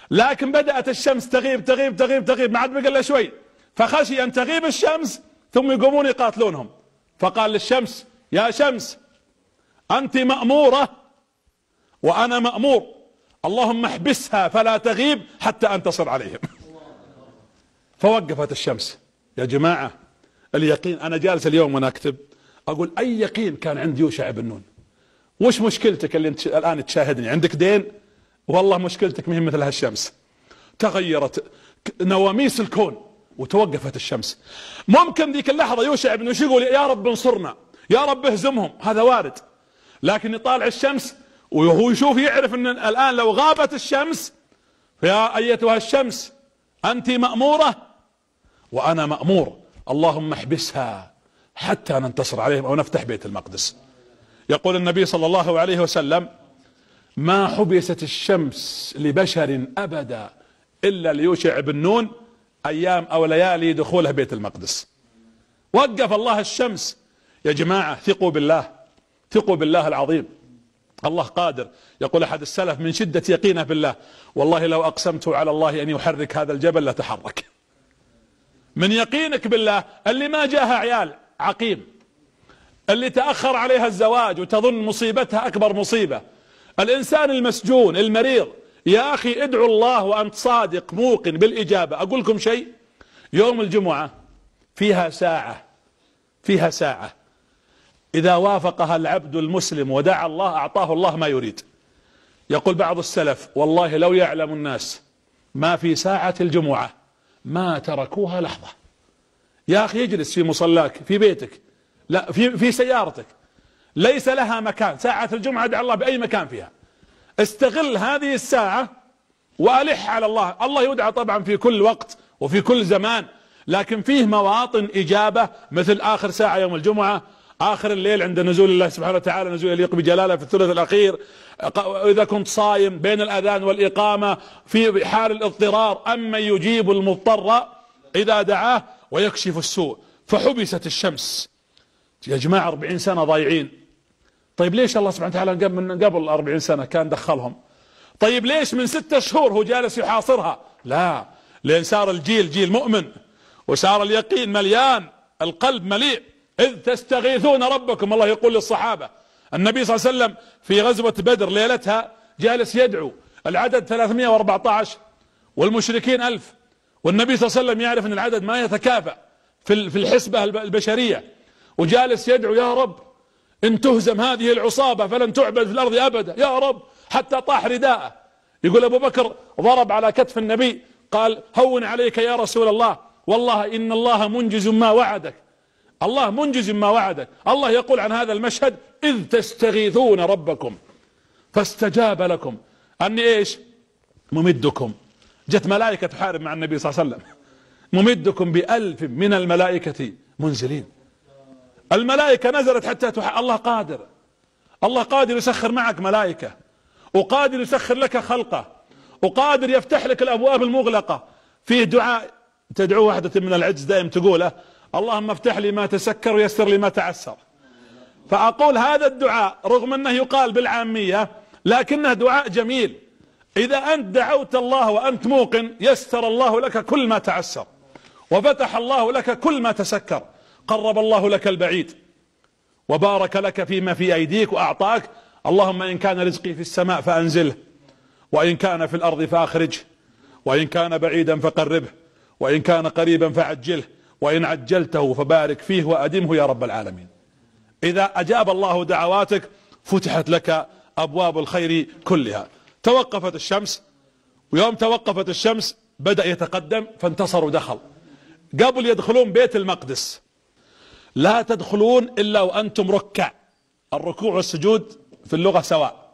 لكن بدأت الشمس تغيب تغيب تغيب تغيب، ما عاد بقى الا شوي، فخشي ان تغيب الشمس ثم يقومون يقاتلونهم، فقال للشمس: يا شمس انت مأمورة وانا مأمور، اللهم احبسها فلا تغيب حتى انتصر عليهم. فوقفت الشمس. يا جماعة اليقين، انا جالس اليوم وانا اكتب اقول اي يقين كان عند يوشع بن نون. وش مشكلتك اللي انت الان تشاهدني؟ عندك دين؟ والله مشكلتك مهم مثل هالشمس. تغيرت نواميس الكون وتوقفت الشمس. ممكن ذيك اللحظة يوشع بن نون يقول: يا رب انصرنا، يا رب اهزمهم، هذا وارد. لكن يطالع الشمس وهو يشوف، يعرف ان الان لو غابت الشمس: فيا ايتها الشمس انت مأمورة وانا مأمور، اللهم احبسها حتى ننتصر عليهم او نفتح بيت المقدس. يقول النبي صلى الله عليه وسلم: ما حبست الشمس لبشر ابدا الا ليوشع بن نون ايام او ليالي دخولها بيت المقدس. وقف الله الشمس. يا جماعة ثقوا بالله، ثقوا بالله العظيم، الله قادر. يقول احد السلف من شدة يقينه بالله: والله لو اقسمت على الله ان يحرك هذا الجبل لتحرك. من يقينك بالله. اللي ما جاها عيال عقيم، اللي تأخر عليها الزواج وتظن مصيبتها اكبر مصيبة، الانسان المسجون المريض، يا اخي ادعو الله وانت صادق موقن بالاجابة. اقول لكم شيء، يوم الجمعة فيها ساعة اذا وافقها العبد المسلم ودعا الله اعطاه الله ما يريد. يقول بعض السلف: والله لو يعلم الناس ما في ساعة الجمعة ما تركوها لحظة. يا اخي اجلس في مصلاك، في بيتك، لا في سيارتك، ليس لها مكان. ساعة الجمعة ادعى الله بأي مكان فيها. استغل هذه الساعة وألح على الله. الله يدعى طبعا في كل وقت وفي كل زمان، لكن فيه مواطن إجابة، مثل آخر ساعة يوم الجمعة، آخر الليل عند نزول الله سبحانه وتعالى، نزول يليق بجلاله في الثلث الأخير، إذا كنت صايم بين الأذان والإقامة في حال الاضطرار: أما يجيب المضطر إذا دعاه ويكشف السوء. فحبست الشمس. يا جماعة 40 سنة ضايعين. طيب ليش الله سبحانه وتعالى من قبل 40 سنة كان دخلهم؟ طيب ليش من 6 شهور هو جالس يحاصرها؟ لا، لأن صار الجيل جيل مؤمن، وصار اليقين مليان، القلب مليء. إذ تستغيثون ربكم، الله يقول للصحابة. النبي صلى الله عليه وسلم في غزوة بدر ليلتها جالس يدعو، العدد 314 والمشركين 1000، والنبي صلى الله عليه وسلم يعرف أن العدد ما يتكافأ في الحسبة البشرية، وجالس يدعو: يا رب إن تهزم هذه العصابة فلن تعبد في الأرض أبدا، يا رب، حتى طاح رداءه. يقول أبو بكر ضرب على كتف النبي قال: هون عليك يا رسول الله، والله إن الله منجز ما وعدك، الله منجز ما وعدك. الله يقول عن هذا المشهد: إذ تستغيثون ربكم فاستجاب لكم أني إيش؟ ممدكم. جت ملائكة تحارب مع النبي صلى الله عليه وسلم: ممدكم ب1000 من الملائكة منزلين. الملائكة نزلت حتى الله قادر، الله قادر يسخر معك ملائكة، وقادر يسخر لك خلقه، وقادر يفتح لك الأبواب المغلقة. فيه دعاء تدعو واحدة من العجز دائم تقوله: اللهم افتح لي ما تسكر ويسر لي ما تعسر. فأقول هذا الدعاء رغم أنه يقال بالعامية لكنه دعاء جميل. إذا أنت دعوت الله وأنت موقن يسر الله لك كل ما تعسر، وفتح الله لك كل ما تسكر، قرب الله لك البعيد، وبارك لك فيما في أيديك وأعطاك. اللهم إن كان رزقي في السماء فأنزله، وإن كان في الأرض فأخرجه، وإن كان بعيدا فقربه، وإن كان قريبا فعجله، وإن عجلته فبارك فيه وأدمه يا رب العالمين. إذا أجاب الله دعواتك فتحت لك أبواب الخير كلها. توقفت الشمس، ويوم توقفت الشمس بدأ يتقدم، فانتصر ودخل. قبل يدخلون بيت المقدس: لا تدخلون إلا وأنتم ركع. الركوع والسجود في اللغة سواء،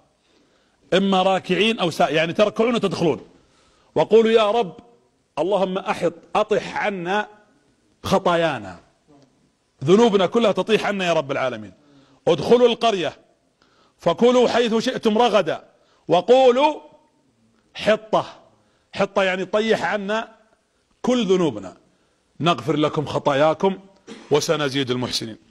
إما راكعين أو يعني تركعون وتدخلون. وقولوا: يا رب اللهم أطح عنا خطايانا، ذنوبنا كلها تطيح عنا يا رب العالمين. ادخلوا القرية فكلوا حيث شئتم رغدا، وقولوا حطة. حطة يعني طيح عنا كل ذنوبنا، نغفر لكم خطاياكم وسنزيد المحسنين.